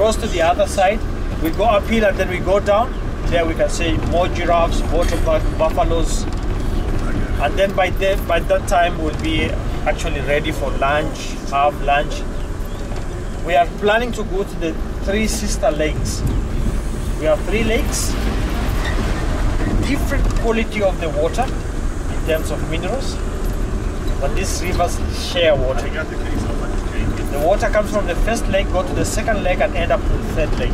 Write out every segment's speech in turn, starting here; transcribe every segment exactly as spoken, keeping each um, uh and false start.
cross to the other side. We go uphill and then we go down. There we can see more giraffes, waterbuck, buffaloes. And then by, the, by that time we'll be actually ready for lunch, have lunch. We are planning to go to the three sister lakes. We have three lakes, different quality of the water in terms of minerals, but these rivers share water. The water comes from the first lake, go to the second lake and end up to the third lake.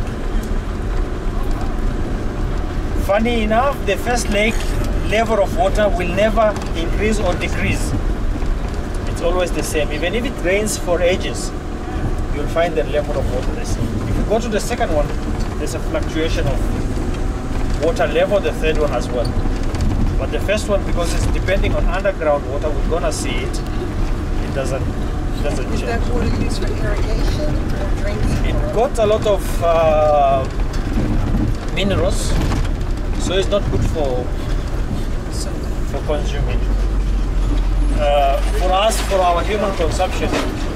Funny enough, the first lake level of water will never increase or decrease. It's always the same. Even if it rains for ages, you'll find the level of water the same. If you go to the second one, there's a fluctuation of water level, the third one as well. But the first one, because it's depending on underground water, we're gonna see it. It doesn't, it doesn't change. Is that water used for irrigation or drinking? It got a lot of uh, minerals, so it's not good for for consuming. Uh, for us, for our human consumption,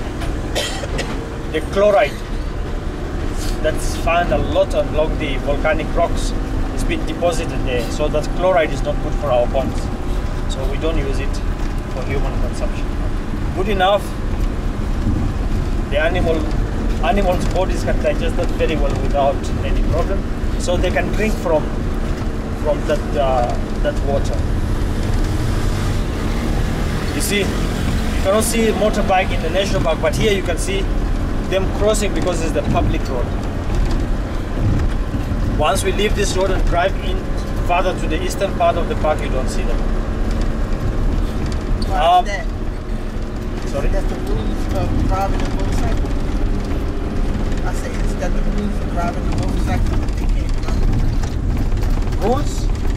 the chloride that's found a lot along the volcanic rocks has been deposited there, so that chloride is not good for our ponds. So we don't use it for human consumption. Good enough. The animal animals' bodies can digest that very well without any problem, so they can drink from from that uh, that water. You see, you cannot see a motorbike in the national park, but here you can see them crossing because it's the public road. Once we leave this road and drive in further to the eastern part of the park, you don't see them. Why Um, is that? Sorry? That's the rules of driving a motorcycle. I say, is that the rules of driving a motorcycle? They can't run. Rules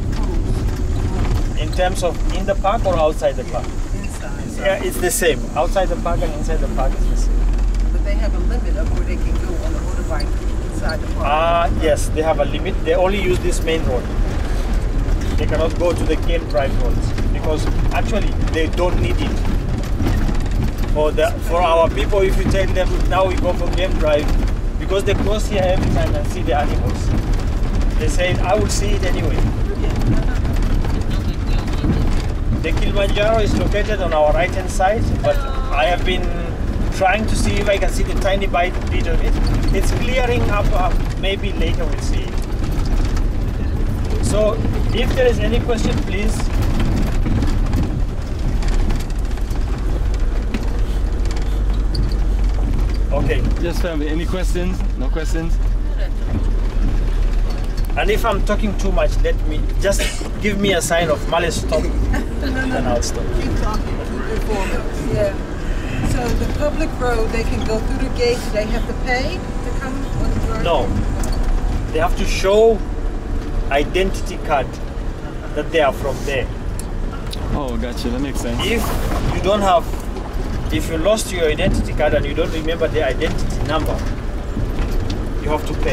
in terms of in the park or outside the park? Inside. Yeah, it's the same. Outside the park and inside the park is the same. But they have a limit of where they can go on a motorbike inside the park. Ah, uh, yes, they have a limit. They only use this main road. They cannot go to the Game Drive roads because actually they don't need it. For the for our people, if you tell them now we go for Game Drive, because they cross here every time and see the animals, they say I will see it anyway. The Kilimanjaro is located on our right hand side, but I have been trying to see if I can see the tiny bit, bit of it. It's clearing up, up. Maybe later we'll see it. So if there is any question, please. Okay. Yes, family. Any questions? No questions? And if I'm talking too much, let me just give me a sign of malice stop, and I'll stop. Keep talking. Keep informing. Yeah. So the public road, they can go through the gate. They have to pay to come on the road? No. They have to show identity card that they are from there. Oh, gotcha. That makes sense. If you don't have, if you lost your identity card and you don't remember the identity number, you have to pay.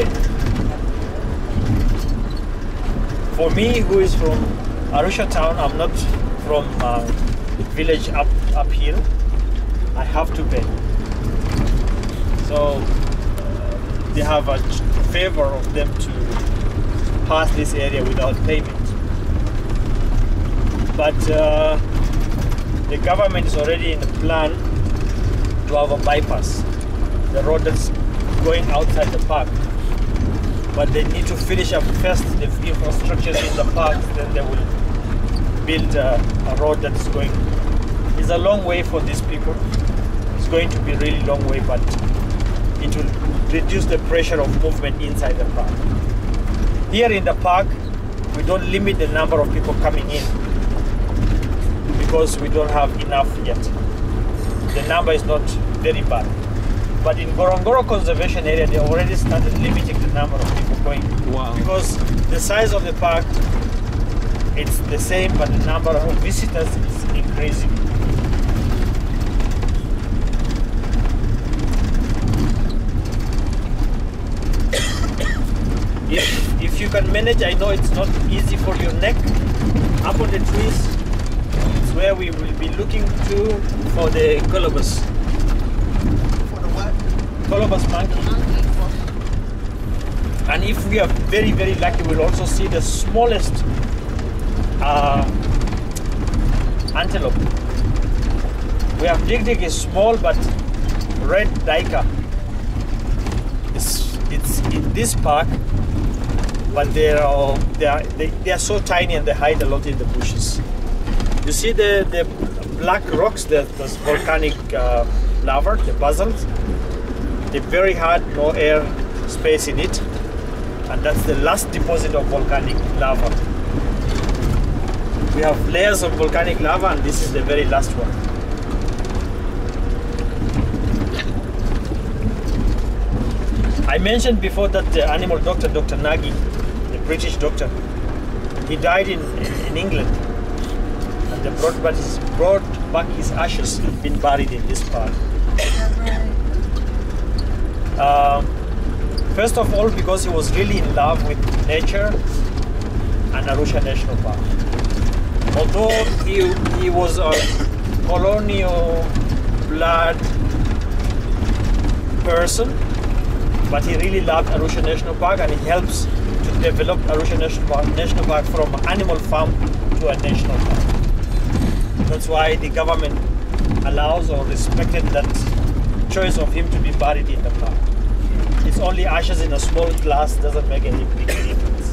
For me, who is from Arusha town, I'm not from uh, village up uphill. I have to pay. So they have a favor of them to pass this area without payment. But uh, the government is already in the plan to have a bypass, the road that's going outside the park. But they need to finish up first the infrastructure in the park, then they will build a, a road that's going. It's a long way for these people. It's going to be a really long way, but it will reduce the pressure of movement inside the park. Here in the park, we don't limit the number of people coming in because we don't have enough yet. The number is not very bad. But in Ngorongoro Conservation Area, they already started limiting the number of people going. Wow. Because the size of the park, it's the same, but the number of visitors is increasing. If, if you can manage, I know it's not easy for your neck, up on the trees, it's where we will be looking to for the colobus. For the what? Colobus monkey. if we are very, very lucky, we'll also see the smallest uh, antelope. We have Dig-Dig is small, but red duiker is it's in this park, but they are they are they, they are so tiny and they hide a lot in the bushes. You see the the black rocks, the, the volcanic uh, lava, the basalt. They're very hard, no air space in it, and that's the last deposit of volcanic lava. We have layers of volcanic lava, and this is the very last one. I mentioned before that the animal doctor, Doctor Nagy, the British doctor, he died in, in England, and they brought back his, brought back his ashes and been buried in this park. Um, first of all, because he was really in love with nature and Arusha National Park. Although he, he was a colonial blood person, but he really loved Arusha National Park, and he helps to develop Arusha National Park, National Park from an animal farm to a national park. That's why the government allows or respected that choice of him to be buried in the park. It's only ashes in a small glass, doesn't make any big difference.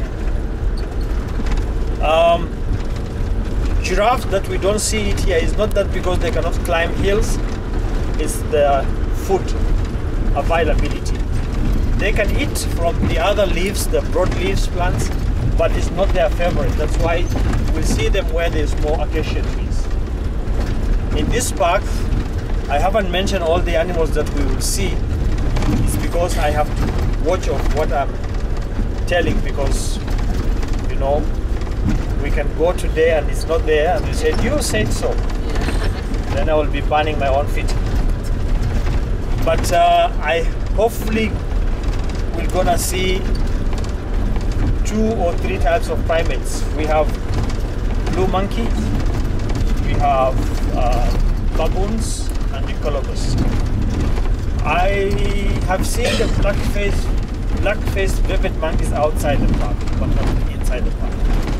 Um, giraffes that we don't see it here is not that because they cannot climb hills, it's the food availability. They can eat from the other leaves, the broad leaves plants, but it's not their favorite. That's why we'll see them where there's more acacia trees. In this park, I haven't mentioned all the animals that we will see. It's because I have to watch of what I'm telling, because, you know, we can go today and it's not there, and you said, you said so. Then I will be burning my own feet. But uh, I hopefully we're gonna see two or three types of primates. We have blue monkey, we have uh, baboons, and the colobus. I have seen the black-faced black-faced vivid monkeys outside the park, but not inside the park.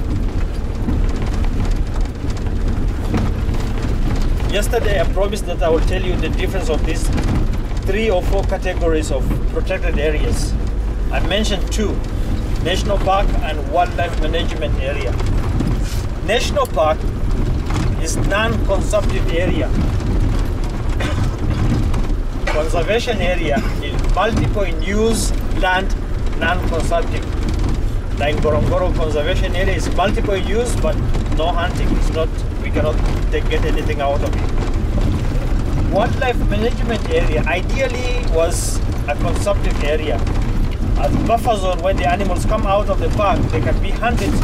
Yesterday I promised that I will tell you the difference of these three or four categories of protected areas. I mentioned two, National Park and Wildlife Management Area. National Park is non-consumptive area. Conservation area is multiple use land, non-consumptive. Like Ngorongoro Conservation Area is multiple use but no hunting. It's not, we cannot take, get anything out of it. Wildlife Management Area ideally was a consumptive area. As buffer zone, when the animals come out of the park, they can be hunted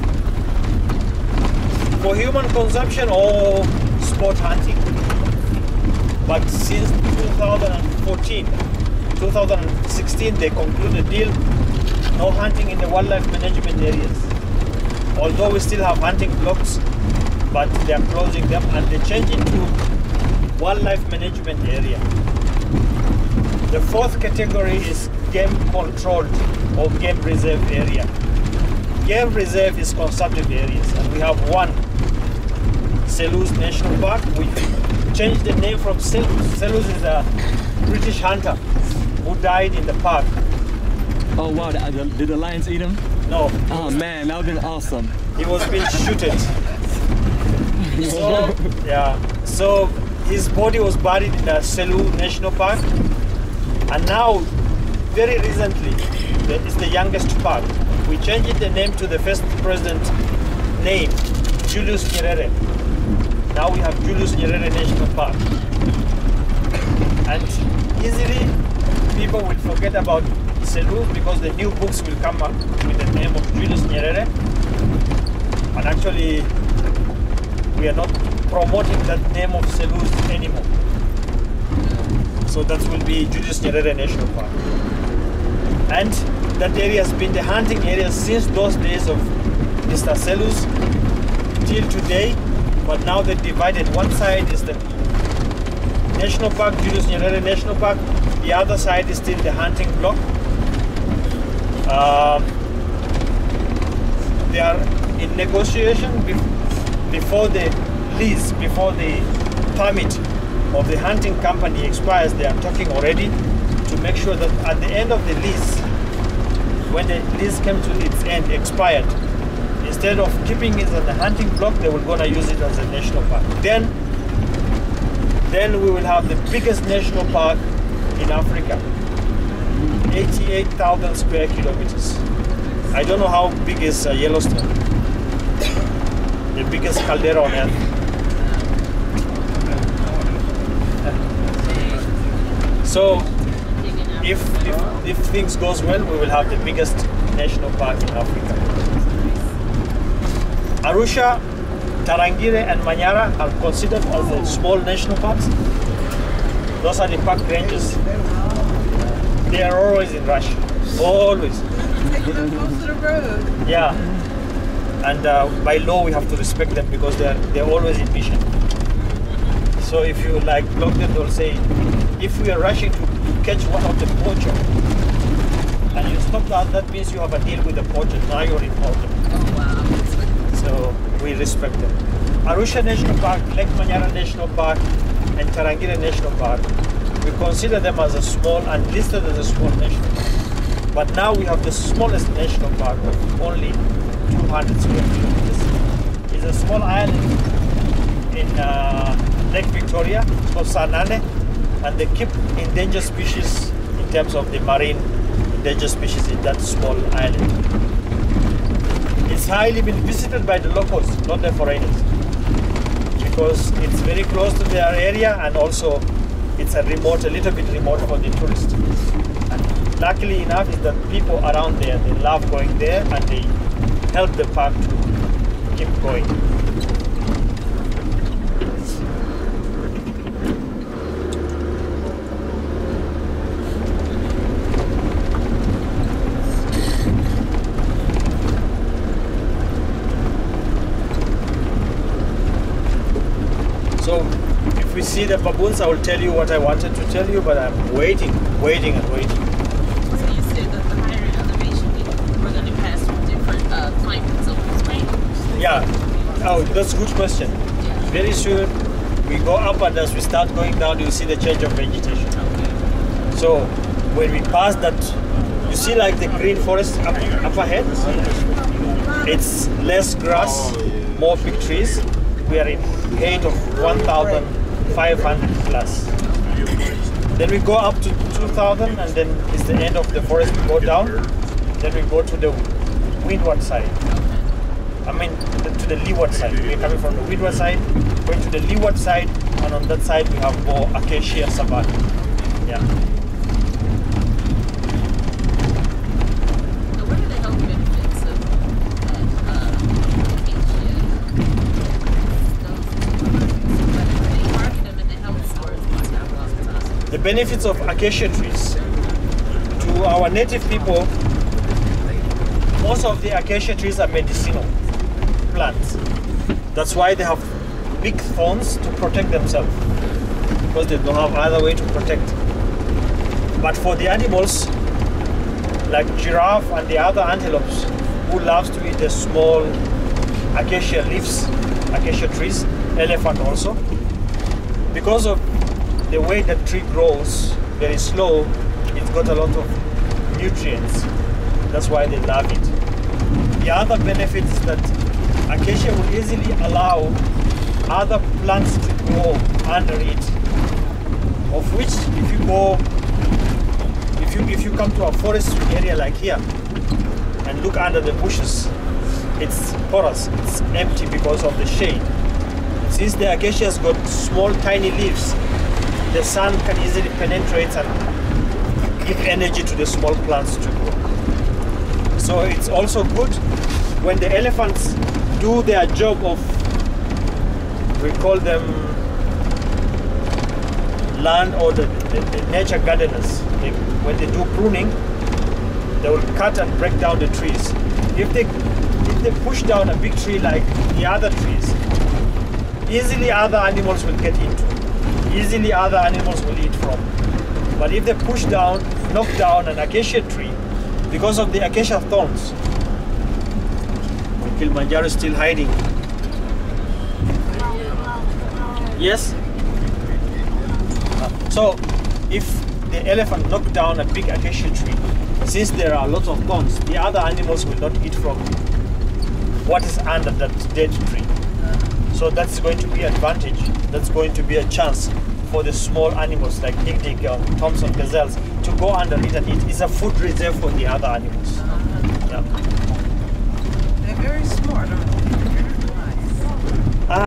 for human consumption or sport hunting. But since two thousand fourteen, two thousand sixteen, they concluded a deal, no hunting in the wildlife management areas. Although we still have hunting blocks, but they are closing them and they change it to wildlife management area. The fourth category is game controlled or game reserve area. Game reserve is consumptive areas, and we have one, Selous National Park. We changed the name from Selous. Selous is a British hunter who died in the park. Oh wow, did the lions eat him? No. Oh man, that would have been awesome. He was being shooted. So, yeah. So his body was buried in the Selous National Park, and now, very recently, it's the youngest park. We changed the name to the first president name, Julius Nyerere. Now we have Julius Nyerere National Park. And easily, people will forget about Selous because the new books will come up with the name of Julius Nyerere. And actually, we are not promoting that name of Selous anymore. So that will be Julius Nyerere National Park. And that area has been the hunting area since those days of Mister Selous till today, but now they divided. One side is the National Park, Julius Nyerere National Park, the other side is still the hunting block. Um, they are in negotiation be- before the lease, before the permit of the hunting company expires. They are talking already to make sure that at the end of the lease, when the lease came to its end, expired, instead of keeping it as a hunting block, they were gonna use it as a national park. Then, then we will have the biggest national park in Africa, eighty-eight thousand square kilometers. I don't know how big is uh, Yellowstone, the biggest caldera on earth. So, if, if if things goes well, we will have the biggest national park in Africa. Arusha, Tarangire, and Manyara are considered as the small national parks. Those are the park ranges. They are always in rush, always. Taking them close to the road. Yeah, and uh, by law we have to respect them because they are they're always in mission. So if you like block them, they'll say, if we are rushing to, to catch one of the poacher, and you stop that, that means you have a deal with the poacher. Now you're in problem. Oh wow. So we respect them. Arusha National Park, Lake Manyara National Park, and Tarangire National Park, we consider them as a small and listed as a small national park. But now we have the smallest national park of only two hundred square kilometers. It's a small island in uh, Lake Victoria. It's called Sanane, and they keep endangered species in terms of the marine endangered species in that small island. It's highly been visited by the locals, not the foreigners, because it's very close to their area, and also it's a remote, a little bit remote for the tourists. And luckily enough is that people around there, they love going there, and they help the park to keep going. So if we see the baboons, I will tell you what I wanted to tell you, but I'm waiting, waiting and waiting. So you said that the higher elevation, we- we're going to pass through different uh, climate zones, right? Yeah. Oh, that's a good question. Very soon we go up, and as we start going down, you see the change of vegetation. So when we pass that, you see like the green forest up, up ahead. It's less grass, more big trees. We are in height of one thousand five hundred plus. Then we go up to two thousand, and then it's the end of the forest. We go down. Then we go to the windward side. I mean, the, to the leeward side. We're coming from the windward side, going to the leeward side, and on that side we have more acacia savanna. Yeah. So what are the health benefits of that uh, acacia? Those, are they market them in the health stores and stuff all the time? The benefits of acacia trees to our native people. Most of the acacia trees are medicinal plants. That's why they have big thorns to protect themselves, because they don't have other way to protect. But for the animals, like giraffe and the other antelopes, who loves to eat the small acacia leaves, acacia trees, elephant also, because of the way the tree grows very slow, it's got a lot of nutrients. That's why they love it. The other benefit is that acacia will easily allow other plants to grow under it, of which if you go, if you if you come to a forest area like here and look under the bushes, it's porous, it's empty because of the shade. Since the acacia has got small tiny leaves, the sun can easily penetrate and give energy to the small plants to grow. So it's also good when the elephants do their job of, we call them land or the, the, the nature gardeners. They, when they do pruning, they will cut and break down the trees. If they if they push down a big tree like the other trees, easily other animals will get into. Easily other animals will eat from. But if they push down, knock down an acacia tree, because of the acacia thorns. Kilimanjaro is still hiding. Yes? Uh, so, if the elephant knocked down a big acacia tree, since there are lots of thorns, the other animals will not eat from what is under that dead tree. So that's going to be an advantage. That's going to be a chance for the small animals like Dig-Dig or Thompson gazelles to go under it and eat. It's a food reserve for the other animals. Yeah. They're very smart, aren't they?